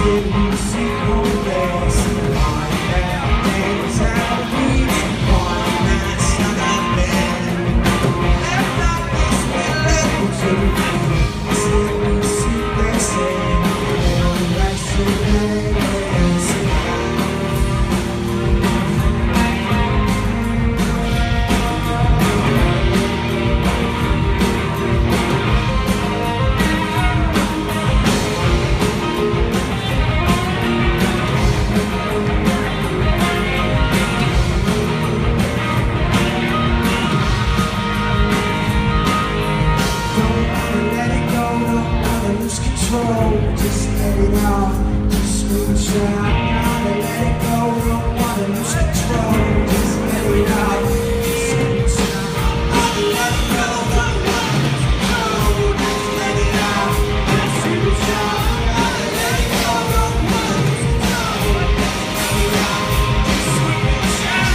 Just let it out, just scream, shout, gotta let it go, don't wanna lose control. Just let it out, just scream, shout, gotta let it go, don't wanna lose control. Just let it out, just scream, shout, gotta let it go, don't wanna lose control. Just let it out, just scream, shout.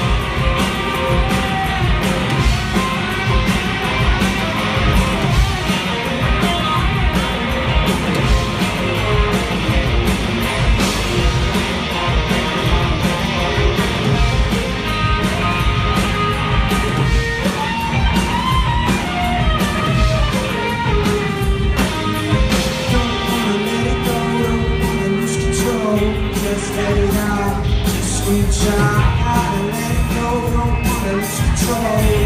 Just let it out, just scream, shout, gotta let it go, don't wanna lose control.